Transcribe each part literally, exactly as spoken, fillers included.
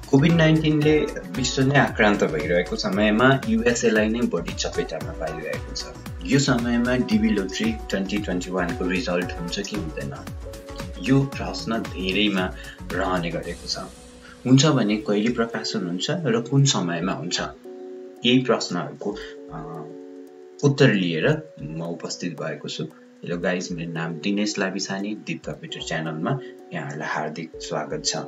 Covid nineteen ले विश्व नै आक्रान्त भइरहेको समयमा युएसएलाई नै बढी चपेटामा पाइरहेको छ। यो समयमा DV lottery twenty twenty one को रिजल्ट हुन्छ कि हुँदैन, यो प्रश्न धेरैमा रहने गरेको छ। हुन्छ भने कहिले प्रकाशन हुन्छ र कुन समयमा हुन्छ, यही प्रश्नहरूको उत्तर लिएर म उपस्थित भएको छु। हेलो गाइज, मेरो नाम दिनेश लाबिसानी, दीप कम्प्युटर च्यानलमा यहाँहरूलाई हार्दिक स्वागत छ।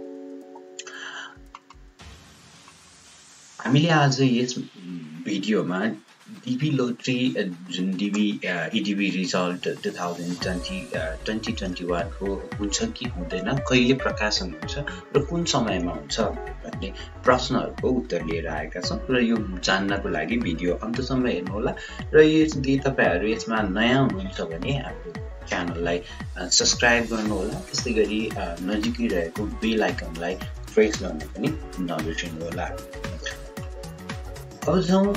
हामीले आज यस भिडियोमा डिबी लोटरी जुन DV EDV result two thousand twenty twenty twenty one को हुन्छ कि हुँदैन, कहिले प्रकाशन हुन्छ र कुन समयमा हुन्छ भन्ने प्रश्नहरूको उत्तर लिएर आएका छौँ र यो जान्नको लागि भिडियो अन्तसम्म हेर्नुहोला। र यदि तपाईँहरू यसमा नयाँ हुनुहुन्छ भने हाम्रो च्यानललाई सब्सक्राइब गर्नुहोला, त्यस्तै गरी नजिकै रहेको बेल आइकनलाई प्रेस गर्न पनि नबिर्सिनुहोला। अब जाउँ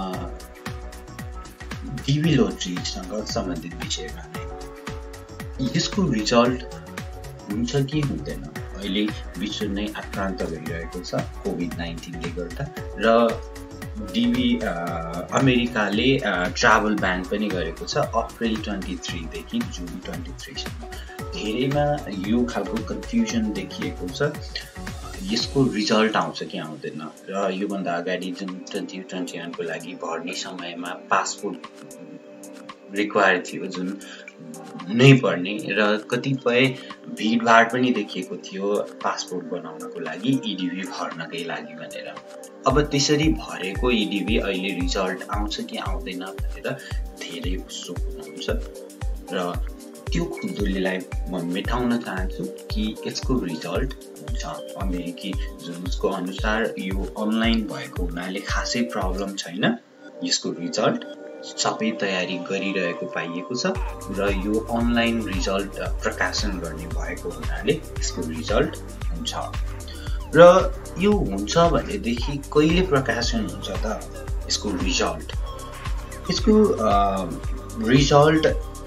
डिबी लोटरीसँग सम्बन्धित विषयमा। यसको रिजल्ट हुन्छ कि हुँदैन, अहिले विश्व नै आक्रान्त भइरहेको छ कोभिड नाइन्टीनले गर्दा, र डिबी अमेरिकाले ट्राभल ब्यान पनि गरेको छ अप्रिल ट्वेन्टी थ्रीदेखि जुन ट्वेन्टी थ्रीसम्म। धेरैमा यो खालको कन्फ्युजन देखिएको छ, यसको रिजल्ट आउँछ कि आउँदैन। र योभन्दा अगाडि जुन ट्वेन्टी ट्वेन्टी वानको लागि भर्ने समयमा पासपोर्ट रिक्वायर थियो, जुन नै पर्ने, र कतिपय भिडभाड पनि देखिएको थियो पासपोर्ट बनाउनको लागि, इडिबी भर्नकै लागि भनेर। अब त्यसरी भरेको इडिबी अहिले रिजल्ट आउँछ कि आउँदैन भनेर धेरै उत्सुक हुनुहुन्छ, र त्यो खुल्दुलीलाई म मेटाउन चाहन्छु कि यसको रिजल्ट हुन्छ। अमेरिकी जुन्सको अनुसार यो अनलाइन भएको हुनाले खासै प्रब्लम छैन, यसको रिजल्ट सबै तयारी गरिरहेको पाइएको छ, र यो अनलाइन रिजल्ट प्रकाशन गर्ने भएको हुनाले यसको रिजल्ट हुन्छ। र यो हुन्छ भनेदेखि कहिले प्रकाशन हुन्छ त यसको रिजल्ट? यसको रिजल्ट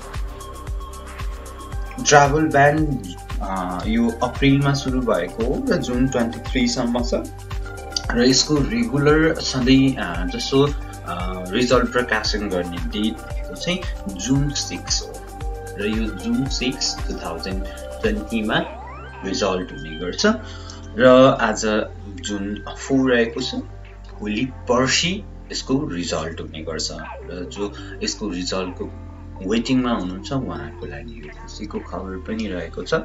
ट्राभल ब्यान यो अप्रिलमा सुरु भएको हो र जुन ट्वेन्टी थ्रीसम्म छ, र यसको रेगुलर सधैँ जसो रिजल्ट प्रकाशन गर्ने डेट भनेको चाहिँ जुन सिक्स हो, र यो जुन सिक्स टु थाउजन्ड ट्वेन्टीमा रिजल्ट हुने गर्छ। र आज जुन फोर रहेको छ, भोलि पर्सि यसको रिजल्ट हुने गर्छ, र जो यसको रिजल्टको वेटिङमा हुनुहुन्छ उहाँहरूको लागि यो खुसीको खबर पनि रहेको छ,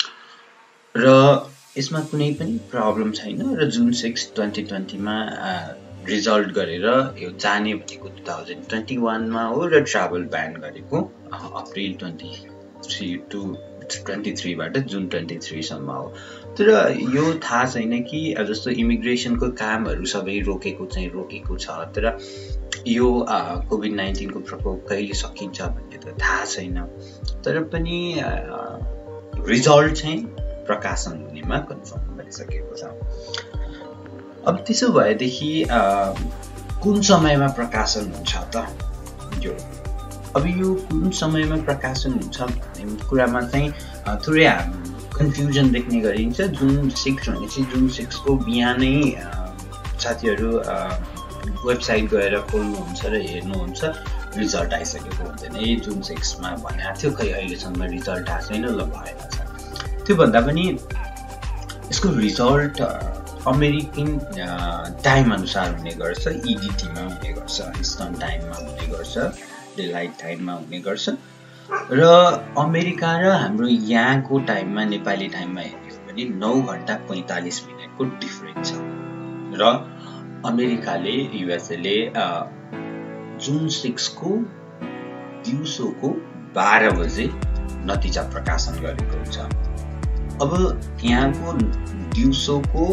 र यसमा कुनै पनि प्रब्लम छैन। र जुन सिक्स ट्वेन्टी ट्वेन्टीमा रिजल्ट गरेर यो जाने भनेको टु थाउजन्ड ट्वेन्टी वानमा हो, र ट्राभल ब्यान गरेको April twenty three to twenty थ्रीबाट जुन ट्वेन्टी थ्रीसम्म हो। तर यो थाहा छैन कि जस्तो इमिग्रेसनको कामहरू सबै रोकेको चाहिँ रोकेको छ, तर यो कोभिड नाइन्टिनको प्रकोप कहिले सकिन्छ भन्ने त थाहा छैन। तर पनि रिजल्ट चाहिँ प्रकाशन हुनेमा कन्फर्म भइसकेको छ। अब त्यसो भएदेखि कुन समयमा प्रकाशन हुन्छ त यो? अब यो कुन समयमा प्रकाशन हुन्छ भन्ने कुरामा चाहिँ थोरै कन्फ्युजन देख्ने गरिन्छ। जुन सिक्स भनेपछि जुन सिक्सको बिहानै साथीहरू वेबसाइट गएर खोल्नुहुन्छ र हेर्नुहुन्छ रिजल्ट आइसकेको हुँदैन, यही जुन सिक्समा भनेको थियो, खै अहिलेसम्म रिजल्ट आएको छैन, ल भएन छ। त्योभन्दा पनि यसको रिजल्ट अमेरिकन टाइम अनुसार हुने गर्छ, इडिटीमा हुने गर्छ, इस्टर्न टाइममा हुने गर्छ, डेलाइट टाइममा हुने गर्छ। र अमेरिका र हाम्रो यहाँको टाइममा, नेपाली टाइममा हेर्ने हो भने नौ घन्टा पैँतालिस मिनटको डिफ्रेन्स छ। र अमेरिकाले युएसएले जुन सिक्सको दिउँसोको बाह्र बजे नतिजा प्रकाशन गरेको हुन्छ। अब यहाँको दिउँसोको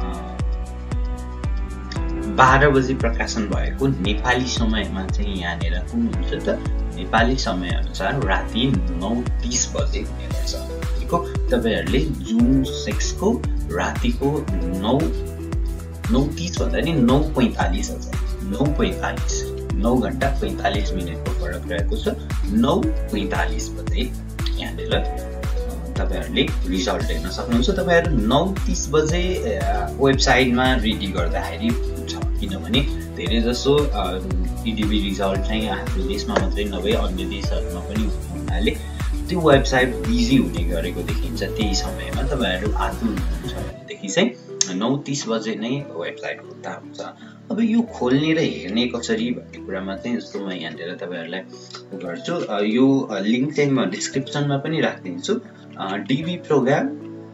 बाह्र बजे प्रकाशन भएको नेपाली समयमा चाहिँ यहाँनिर कुन हुन्छ त? नेपाली समय अनुसार राति नौ तिस बजे हुने गर्छ। ठिक हो, तपाईँहरूले जुन सिक्सको रातिको नौ नौ तिस भन्दा नि नौ पैँतालिस हुन्छ, नौ पैँतालिस नौ घन्टा पैँतालिस मिनटको फरक रहेको छ। नौ पैँतालिस बजे यहाँनिर तपाईहरुले रिजल्ट हेर्न सक्नुहुन्छ। तपाईहरु नौ तीस बजे वेबसाइटमा रेडी गर्दाखेरि हुन्छ, किनभने धेरै जसो इडिबी रिजल्ट चाहिँ हाम्रो देशमा मात्रै नभए अन्य देशहरुमा पनि हुनाले त्यो वेबसाइट बिजी हुने गरेको देखिन्छ। त्यही समयमा तपाईहरु आतुर हुनुहुन्छ भनेदेखि चाहिँ नौ तीस बजे नै वेबसाइट खुल्दा हुन्छ। अब यो खोल्ने र हेर्ने कसरी भन्ने कुरामा चाहिँ जस्तो म यहाँनिर तपाईहरुलाई गर्छु, यो लिंक चाहिँ म डिस्क्रिप्सनमा पनि राखिदिन्छु। DV program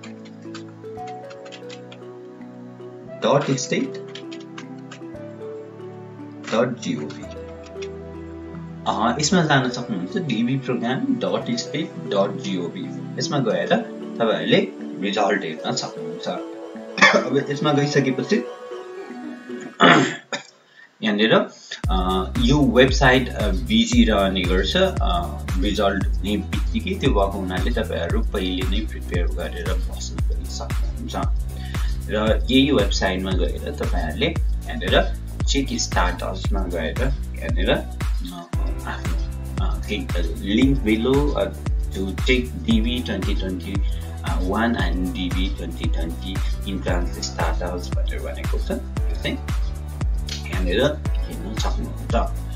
dot state dot G O V यसमा जान सक्नुहुन्छ। DV program dot state dot G O V यसमा गएर तपाईहरुले रिजल्ट हेर्न सक्नुहुन्छ। अब यसमा गइसकेपछि यहाँनिर यो वेबसाइट बिजी रहने गर्छ। रिजल्ट हुने बित्तिकै त्यो भएको हुनाले तपाईहरु पहिले नै प्रिपेयर गरेर बस्नु पनि सक्नुहुन्छ। र यही वेबसाइटमा गएर तपाईहरुले यहाँनिर चेक स्टाटसमा गएर यहाँनिर आफ्नो link below to check DB twenty twenty one and DB twenty twenty entrance status भनेर भनेको छ। यो चाहिँ यहाँनिर हेर्न सक्नुहुन्छ।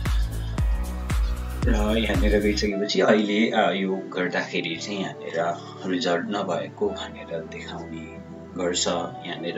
र यहाँनिर गइसकेपछि अहिले यो गर्दाखेरि चाहिँ यहाँनिर रिजल्ट नभएको भनेर देखाउने गर्छ। यहाँनिर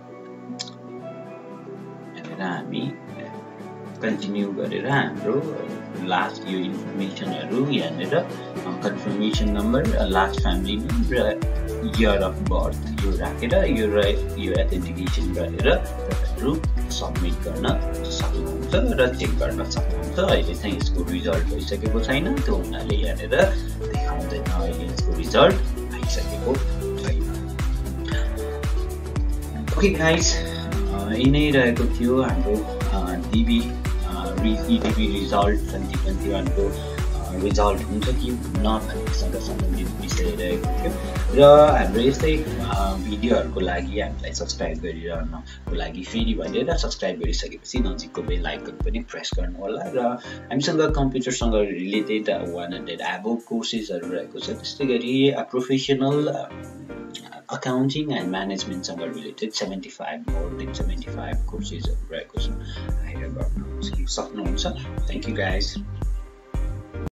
यहाँनिर हामी कन्टिन्यू गरेर हाम्रो लास्ट यो इन्फर्मेसनहरु यहाँनिर confirmation number, last family name र इयर अफ बर्थ यो राखेर यो र यो एथेन्टिकेसन गरेर तपाईहरु सबमिट गर्न सक्नुहुन्छ र चेक गर्न सक्नुहुन्छ। अहिले चाहिँ यसको रिजल्ट भइसकेको छैन, त्यो हुनाले यहाँनिर देखाउँदैन अहिले यसको रिजल्ट आइसकेको छैन। ओके गाइस, यही नै रहेको थियो हाम्रो DB EDB result twenty twenty one को रिजल्ट हुन्छ कि हुन्न भन्नेसँग सम्बन्धित विषय रहेको थियो। र हाम्रो यस्तै भिडियोहरुको लागि हामीलाई सब्स्क्राइब गरिरहनको लागि फेरि भनेर सब्स्क्राइब गरिसकेपछि नजिकको बेल आइकन पनि प्रेस गर्नु होला। र हामीसँग कम्प्युटरसँग रिलेटेड वान हन्ड्रेड एबोभ कोर्सेसहरु रहेको छ। त्यस्तै गरी प्रोफेसनल अकाउन्टिङ एन्ड म्यानेजमेन्टसँग related seventy five more than seventy five कोर्सेसहरु रहेको छ। आएर गर्न सक्नुहुन्छ। Thank you guys.